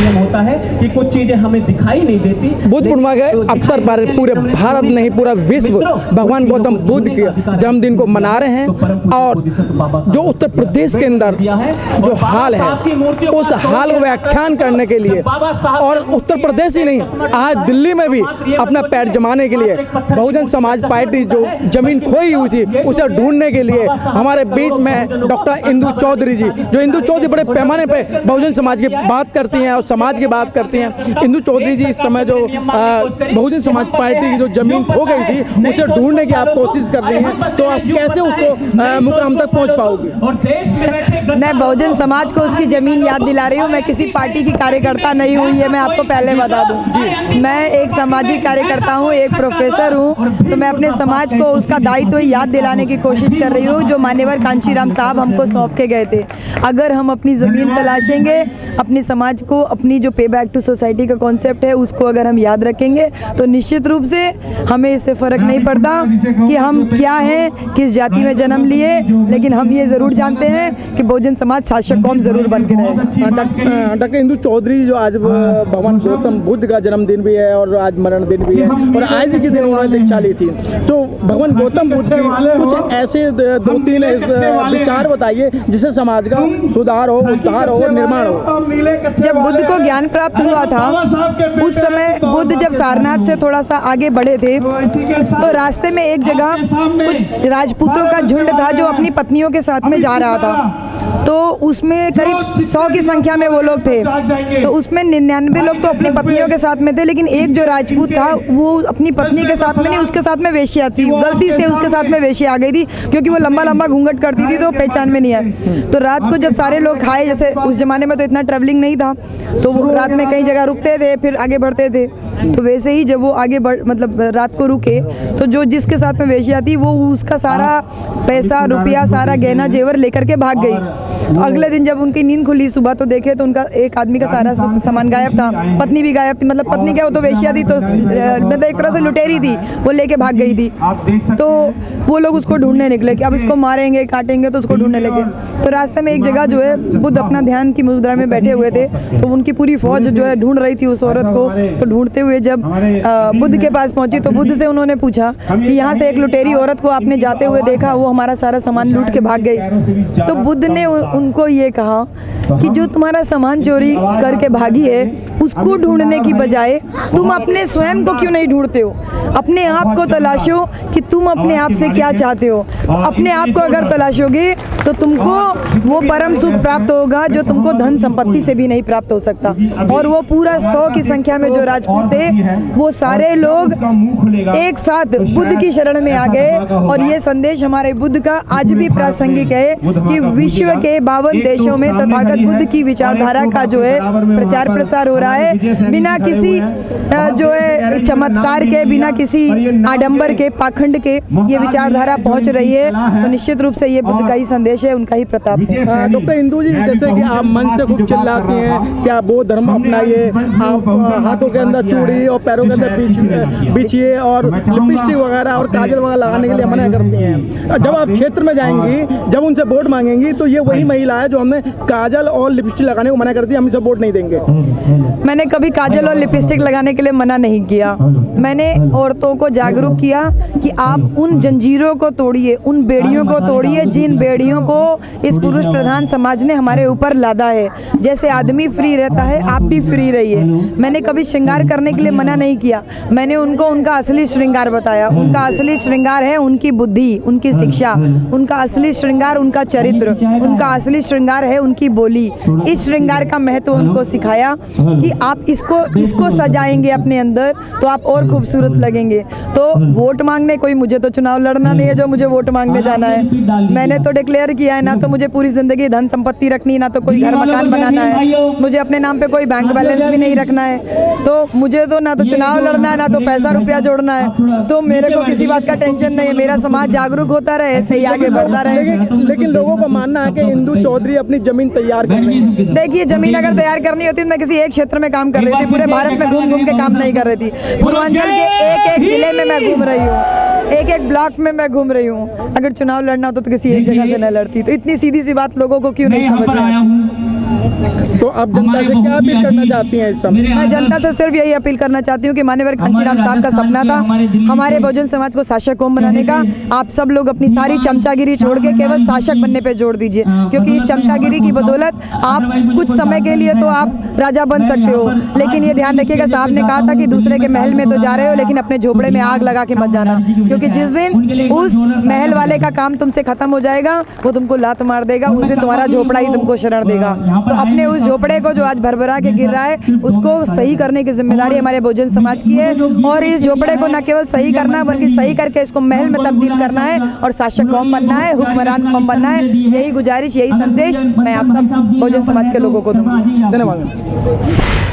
नियम होता है कि कुछ चीजें हमें दिखाई नहीं देती। बुद्ध पूर्णिमा के अवसर पर पूरे भारत नहीं पूरा विश्व भगवान गौतम बुद्ध के जन्मदिन को मना रहे हैं। और जो उत्तर प्रदेश के अंदर जो हाल है उस हाल को व्याख्यान करने के लिए, और उत्तर प्रदेश ही नहीं आज दिल्ली में भी अपना पैर जमाने के लिए बहुजन समाज पार्टी जो जमीन खोई हुई थी उसे ढूंढने के लिए हमारे बीच में डॉक्टर इंदु चौधरी जी, जो इंदु चौधरी बड़े पैमाने पे बहुजन समाज की बात करती हैं और समाज की बात करती हैं। इंदु चौधरी जी इस समय जो बहुजन समाज पार्टी की जो जमीन खो गई थी उसे ढूंढने की आप कोशिश कर रही हैं, तो आप कैसे उसको मुकाम तक पहुंच पाओगे? मैं बहुजन समाज को उसकी जमीन याद दिला रही हूँ। मैं किसी पार्टी की कार्यकर्ता नहीं हुई है, मैं आपको पहले बता दूं। मैं एक सामाजिक कार्यकर्ता हूँ, एक प्रोफेसर हूँ, तो मैं अपने समाज को उसका दायित्व याद दिलाने की कोशिश कर रही हूँ जो मान्यवर कांशीराम साहब हमको सौंप के गए थे। अगर हम अपनी ज़मीन तलाशेंगे, अपने समाज को, अपनी जो पे बैक टू सोसाइटी का कॉन्सेप्ट है उसको अगर हम याद रखेंगे तो निश्चित रूप से हमें इससे फ़र्क नहीं पड़ता कि हम क्या हैं, किस जाति में जन्म लिए, लेकिन हम ये ज़रूर जानते हैं कि बहुजन समाज शासक कौम ज़रूर बन के रहेगा। डॉक्टर इंदु चौधरी जो आज भगवान गौतम बुद्ध का जन्मदिन भी है और आज मरण दिन भी है और आज के दिन उन्होंने दीक्षा ली थी, तो भगवान गौतम बुद्ध के कुछ ऐसे 2-3 विचार बताइए जिससे समाज का सुधार हो, उद्धार हो, निर्माण हो। जब बुद्ध को ज्ञान प्राप्त हुआ था उस समय बुद्ध जब सारनाथ से थोड़ा सा आगे बढ़े थे तो रास्ते में एक जगह कुछ राजपूतों का झुंड था जो अपनी पत्नियों के साथ में जा रहा था। तो उसमें करीब 100 की संख्या में वो लोग थे, तो उसमें 99 लोग तो अपनी पत्नियों के साथ में थे, लेकिन एक जो राजपूत था वो अपनी पत्नी के साथ में नहीं, उसके साथ में वेश्या थी। गलती से उसके साथ में वेश्या आ गई थी क्योंकि वो लंबा लंबा घूंघट करती थी तो पहचान में नहीं आए। तो रात को जब सारे लोग खाए, जैसे उस जमाने में तो इतना ट्रैवलिंग नहीं था, तो वो रात में कई जगह रुकते थे फिर आगे बढ़ते थे। तो वैसे ही जब वो आगे मतलब रात को रुके तो जो जिसके साथ में वेश्या थी वो उसका सारा पैसा रुपया, सारा गहना जेवर लेकर के भाग गई। तो अगले दिन जब उनकी नींद खुली सुबह तो देखे तो उनका एक आदमी का सारा सामान गायब था, पत्नी भी गायब थी। मतलब पत्नी क्या, वो तो वेश्या थी, तो मतलब एक तरह से लुटेरी थी, वो लेके भाग गई थी। तो वो लोग उसको ढूंढने निकले कि अब इसको मारेंगे काटेंगे, तो उसको ढूंढने लगे। तो रास्ते में एक जगह जो है बुद्ध अपना ध्यान की मुद्रा में बैठे हुए थे, तो उनकी पूरी फौज जो है ढूंढ रही थी उस औरत को। तो ढूंढते हुए जब बुद्ध के पास पहुंची तो बुद्ध से उन्होंने पूछा कि यहाँ से एक लुटेरी औरत को आपने जाते हुए देखा, वो हमारा सारा सामान लूट के भाग गई। तो बुद्ध ने उनको ये कहा कि जो तुम्हारा सामान चोरी करके भागी है उसको ढूंढने की बजाय तुम अपने स्वयं को क्यों नहीं ढूंढते हो? अपने आप को तलाशो कि तुम अपने आप से क्या चाहते हो। तो अपने आप को अगर तलाशोगे तो तुमको वो परम सुख प्राप्त होगा जो तुमको धन संपत्ति से भी नहीं प्राप्त हो सकता। और वो पूरा 100 की संख्या में जो राजपूत थे वो सारे लोग एक साथ बुद्ध की शरण में आ गए। और ये संदेश हमारे बुद्ध का आज भी प्रासंगिक है कि विश्व के 52 देशों में तथागत बुद्ध की विचारधारा का जो है प्रचार प्रसार हो रहा है, बिना किसी जो है चमत्कार के, बिना किसी आडंबर के, पाखंड के ये विचारधारा पहुंच रही है। तो निश्चित रूप से ये बुद्ध का ही संदेश है, उनका ही प्रताप है। डॉक्टर इंदु जी, जैसे कि आप मन से खूब चिल्लाती हैं कि आप वो धर्म अपनाइए, आप हाथों के अंदर चूड़ी और पैरों के अंदर बिछिए और लिपस्टिक वगैरह और काजल वगैरह लगाने के लिए मना करती हैं। जब आप क्षेत्र में जाएंगी, जब उनसे वोट मांगेंगी तो ये वही महिला है जो हमने काजल और लिपस्टिक लगाने को मना करती है, हम इसे वोट नहीं देंगे। मैंने कभी काजल और लिपस्टिक लगाने के लिए मना नहीं किया। मैंने औरतों को जागरूक किया कि आप उन जंजीरों को तोड़िए, उन बेड़ियों को तोड़िए जिन बेड़ियों को इस पुरुष प्रधान समाज ने हमारे ऊपर लादा है। जैसे आदमी फ्री रहता है आप भी फ्री रहिए। मैंने कभी श्रृंगार करने के लिए मना नहीं किया, मैंने उनको उनका असली श्रृंगार बताया। उनका असली श्रृंगार है उनकी बुद्धि, उनकी शिक्षा, उनका असली श्रृंगार उनका चरित्र, उनका असली श्रृंगार है उनकी बोली। इस श्रृंगार का महत्व उनको सिखाया कि आप इसको सजाएंगे अपने अंदर तो आप और खूबसूरत लगेंगे। तो वोट मांगने कोई, मुझे तो चुनाव लड़ना नहीं है जो मुझे वोट मांगने जाना है। मैंने तो डिक्लेयर किया है ना तो मुझे पूरी जिंदगी धन संपत्ति रखनी, ना तो कोई घर मकान बनाना है, मुझे अपने नाम पे कोई बैंक बैलेंस भी नहीं रखना है। तो मुझे तो ना तो चुनाव लड़ना है, ना तो पैसा रुपया जोड़ना है। तो मेरे को किसी बात का टेंशन नहीं है, मेरा समाज जागरूक होता रहे, ऐसे ही आगे बढ़ता रहे। लेकिन लोगों का मानना है कि इंदु चौधरी अपनी जमीन तैयार कर रही है। देखिए, जमीन अगर तैयार करनी होती तो मैं किसी एक क्षेत्र में काम कर रही थी, पूरे भारत में घूम घूम के काम नहीं कर रही थी। पूर्वांचल के एक एक जिले में मैं घूम रही हूँ, एक एक ब्लॉक में मैं घूम रही हूँ। अगर चुनाव लड़ना होता तो किसी एक जगह से न लड़ती। तो इतनी सीधी सी बात लोगों को क्यों नहीं समझ में? तो आप जनता से क्या अपील करना चाहती हैं इस समय? मैं जनता से सिर्फ यही अपील करना चाहती हूँ कि मान्यवर घनश्याम साहब का सपना था हमारे बहुजन समाज को शासक कौम बनाने का। आप सब लोग अपनी सारी चमचागिरी छोड़ के केवल शासक बनने पे जोर दीजिए, क्योंकि इस चमचागिरी की बदौलत आप कुछ समय के लिए तो आप राजा बन सकते हो, लेकिन ये ध्यान रखिएगा, साहब ने कहा था कि दूसरे के महल में तो जा रहे हो लेकिन अपने झोपड़े में आग लगा के मत जाना, क्योंकि जिस दिन उस महल वाले का काम तुमसे खत्म हो जाएगा वो तुमको लात मार देगा, उस दिन तुम्हारा झोपड़ा ही तुमको शरण देगा। तो अपने उस झोपड़े को जो आज भरभरा के गिर रहा है उसको सही करने की जिम्मेदारी हमारे बहुजन समाज की है, और इस झोपड़े को न केवल सही करना बल्कि सही करके इसको महल में तब्दील करना है और शासक कौम बनना है, हुक्मरान कौम बनना है। यही गुजारिश, यही संदेश मैं आप सब बहुजन समाज के लोगों को दूंगी। धन्यवाद।